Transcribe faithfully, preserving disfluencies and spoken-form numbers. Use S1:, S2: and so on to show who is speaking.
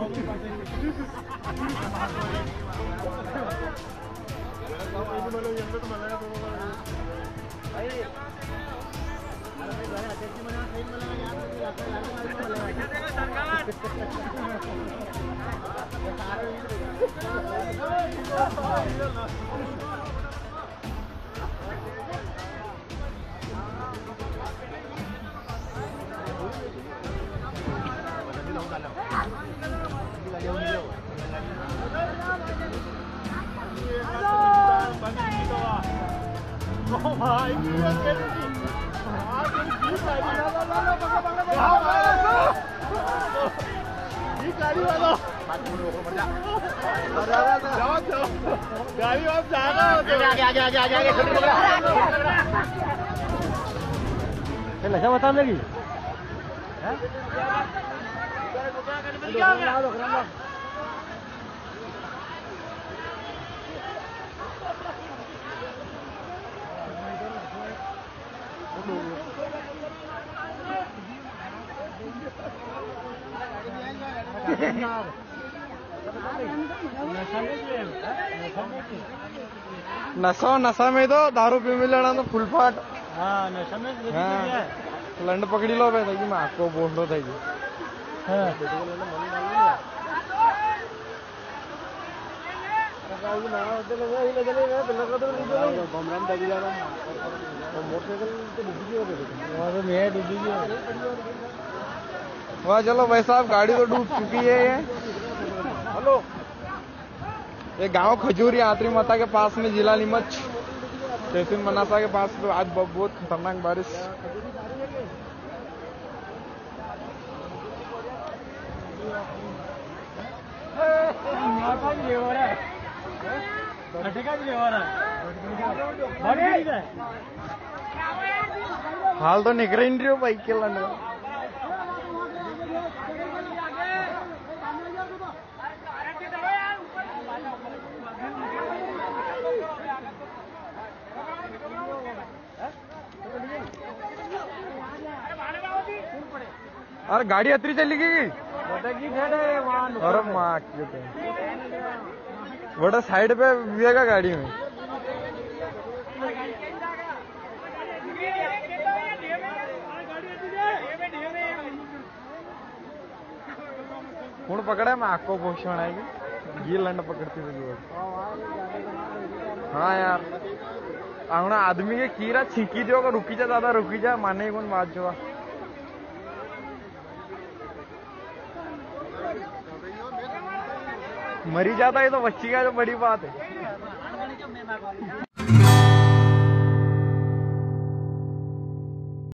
S1: गाड़ी आप जाना आगे आगे आगे आगे आगे आगे नशा बता लगी
S2: नशा नशा में तो दारू पी में लड़ा तो फुल फाट।
S1: हाँ नशा में
S2: हाँ लंड पकड़ी लो भाई कि मैं आपको बोल रहा था कि वाह चलो भाई साहब गाड़ी तो डूब चुकी है ये। हेलो ये गांव खजूरी आत्री माता के पास में जिला नीमच तहसील मनासा के पास तो आज बहुत खतरनाक बारिश। हाल तो निकल नहीं रही बाइक के लंड अरे गाड़ी अतरी चली गई अरे माँ बड़ा साइड पे विवेगा गाड़ी में कौन पकड़ा है मैं आपको पोषण आएगी ये लंड पकड़ती थी। हाँ यार आंगना आदमी के कीरा छीकी जो रुकी जा ज्यादा रुकी जा माने कौन बात जो मरी जाता है तो बच्ची का जो बड़ी बात है।